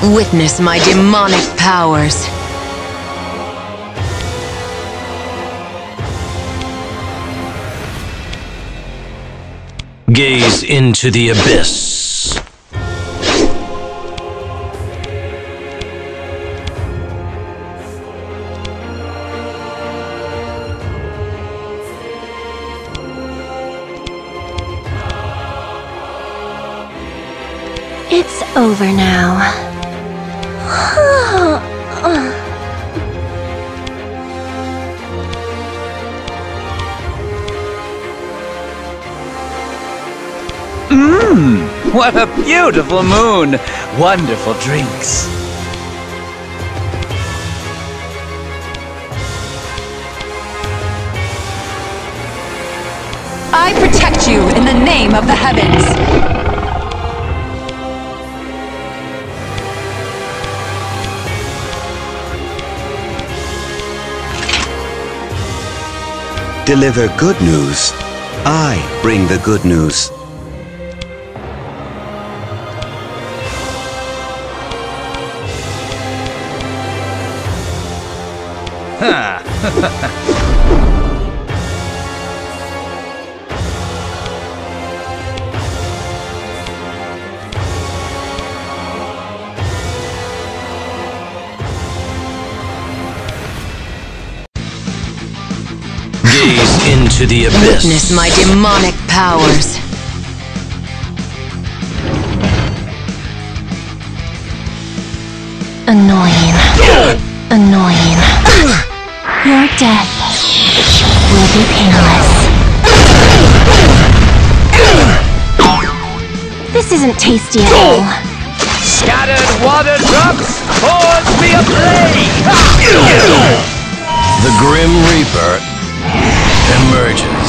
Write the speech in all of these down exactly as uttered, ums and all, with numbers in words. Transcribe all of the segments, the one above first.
Witness my demonic powers. Gaze into the abyss. It's over now. Mmm, what a beautiful moon! Wonderful drinks. I protect you in the name of the heavens. Deliver good news. I bring the good news. Gaze into the abyss. Witness my demonic powers. Annoying. Annoying. Your death will be painless. This isn't tasty at all. Scattered water drops towards me ablaze! The Grim Reaper emerges.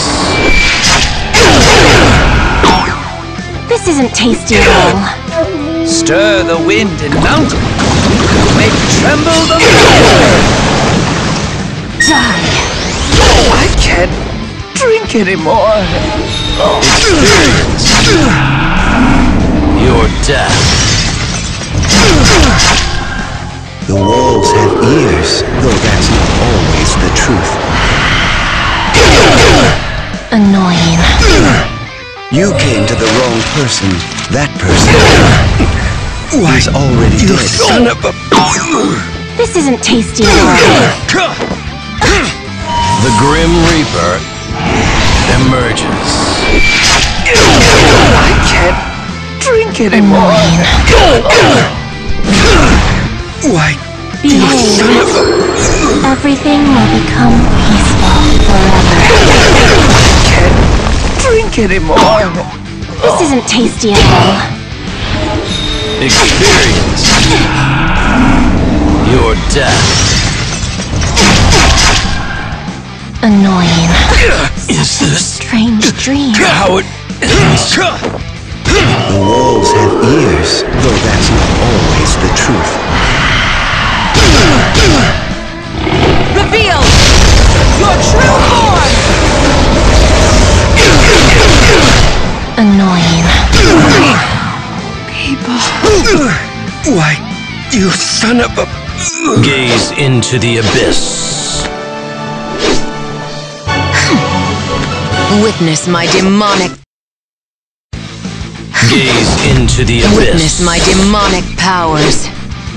This isn't tasty at all. Stir the wind in mountains. Make tremble the mountains. Die. I can't drink anymore. Experience your death. The walls have ears, though that's not always the truth. Annoying. You came to the wrong person. That person is already You dead. son of a... This isn't tasty at all. The Grim Reaper emerges. I can't drink anymore. Why, Behold, everything will become peaceful forever. Can't drink anymore. This isn't tasty at all. Experience your death. Annoying. Is this Strange dream. how it is? the walls have ears, though that's not always the truth. Reveal your true form. Annoying. Why, you son of a... Gaze into the abyss. Witness my demonic... Gaze into the abyss. Witness my demonic powers.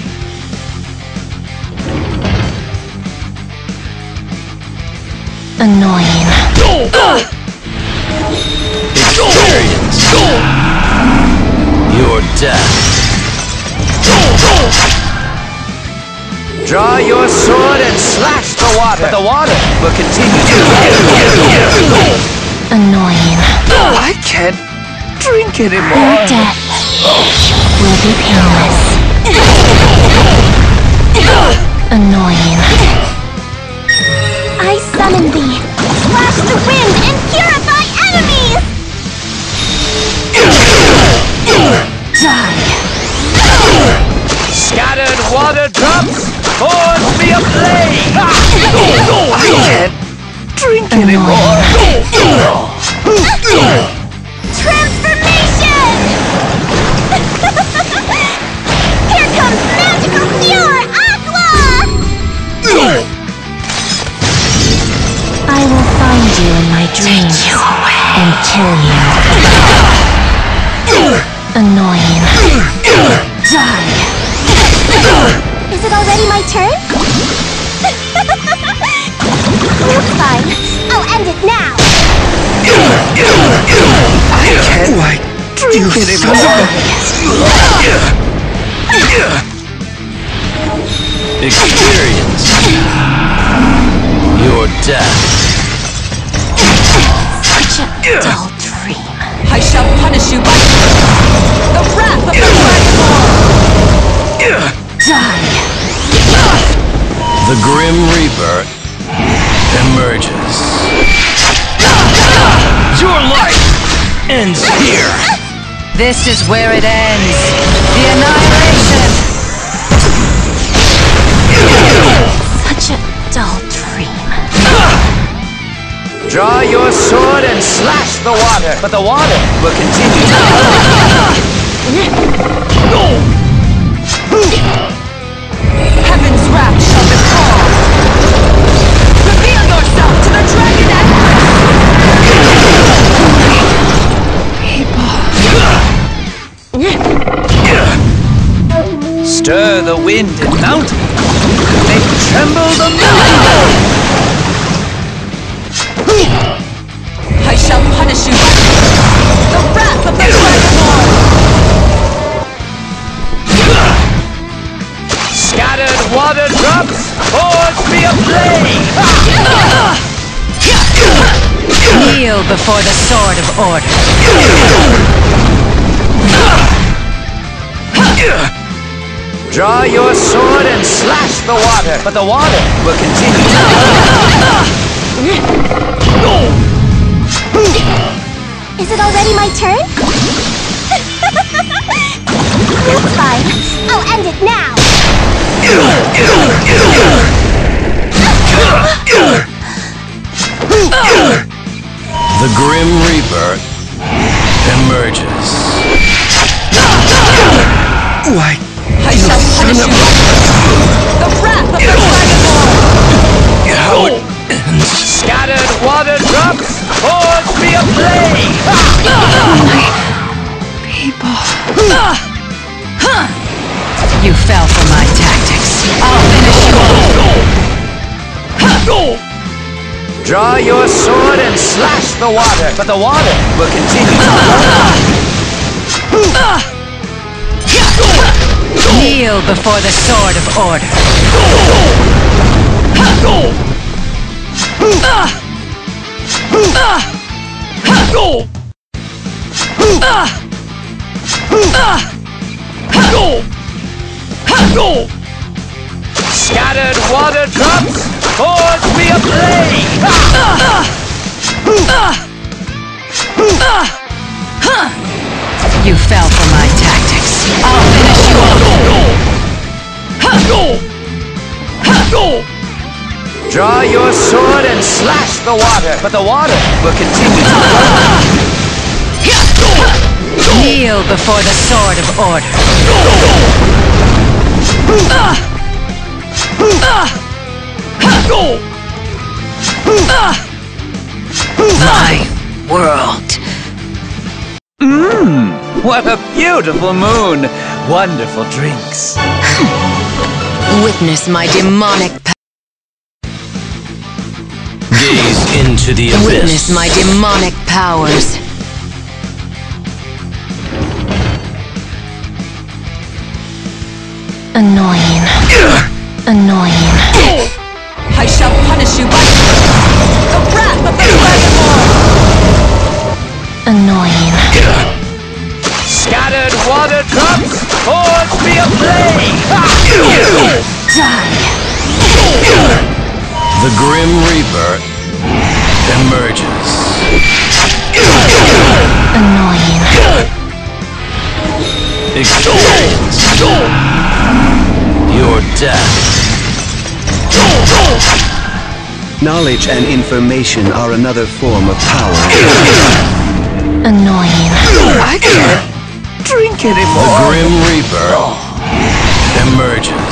Annoying. Experience your death. Draw your sword and slash the water. But the water will continue to... Annoying. I can't drink Your anymore. death will be painless. Annoying. I summon thee. Slash the wind and purify enemies! Die. Scattered water drops towards me ablaze. I can't drink anymore. Transformation! Here comes dreams and kill you. Annoying. Die. Is it already my turn? That's fine. I'll end it now. I can't. Why? You Experience your death. Such a dull dream. I shall punish you by the wrath of the Dragon Lord! Die. The Grim Reaper emerges. Your life ends here. This is where it ends. The annihilation! Such a dull dream. Draw your sword and slash the water, but the water will continue to Heaven's wrath shall befall! Reveal yourself to the Dragon Empress! stir the wind and mountain. Make tremble the mountain. I shall punish you by the wrath of the Dragon Lord! Scattered water drops, forge me a blade! Kneel before the sword of order. Draw your sword and slash the water, but the water will continue to Is it already my turn? That's fine. I'll end it now. The Grim Reaper emerges. Why? I shall punish you by the wrath of the Dragon Lord! How it ends. Scattered water drops, forge me a blade! You fell for my tactics. I'll finish you off. Draw your sword and slash the water, but the water will continue to Kneel before the sword of order. Scattered water drops, forge me a blade! You fell for my tactics. I'll finish you off. Draw your sword and slash the water, but the water will continue to Kneel before the sword of order. My world. Mmm, what a beautiful moon! Wonderful drinks. Witness my demonic power. Gaze into the abyss. Witness my demonic powers. Annoying. Annoying. I shall punish you by the wrath of the Dragon Lord! Annoying. Scattered water drops, forge me a blade! Die. The Grim Reaper emerges. Annoying. Experience your death. Knowledge and information are another form of power. Annoying. I can't drink The anymore. Grim Reaper emerges.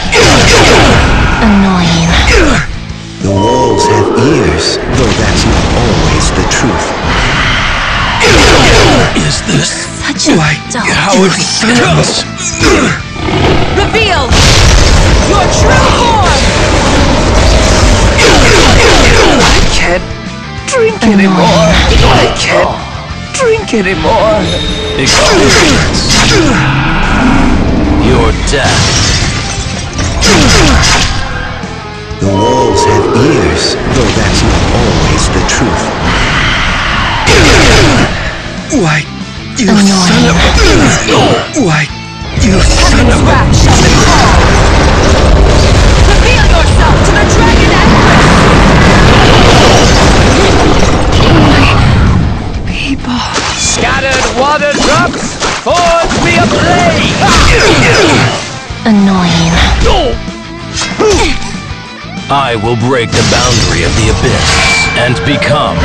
Annoying. The walls have ears, though that's not Such a dull Howard dream. Phillips. Reveal your true form! I can't drink anymore. I can't drink anymore. Experience your death. The walls have ears, though that's not always the truth. Why, you son of a... Why, you son Heaven's of a... wrath shall befall! Reveal yourself to the Dragon Empress! People. Scattered water drops, forge me a blade! Annoying. I will break the boundary of the abyss and become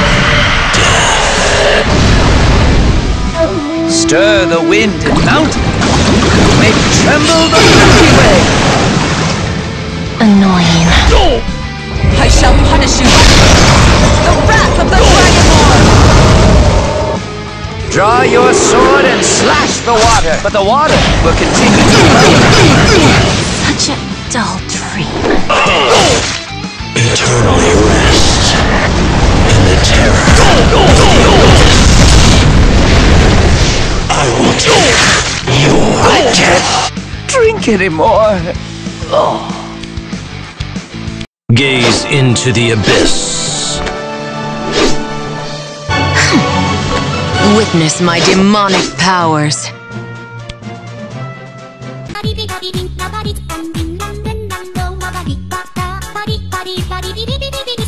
Stir the wind and mountain, make tremble the Milky Way! Annoying. I shall punish you by the wrath of the Dragonborn! Draw your sword and slash the water, but the water will continue to flow. Such a dull dream. eternally rest in the terror. I will take your I can't drink anymore. gaze into the abyss. Witness my demonic powers. Body, body, body, body, body, body, body, body, body, body, body, body, body, body,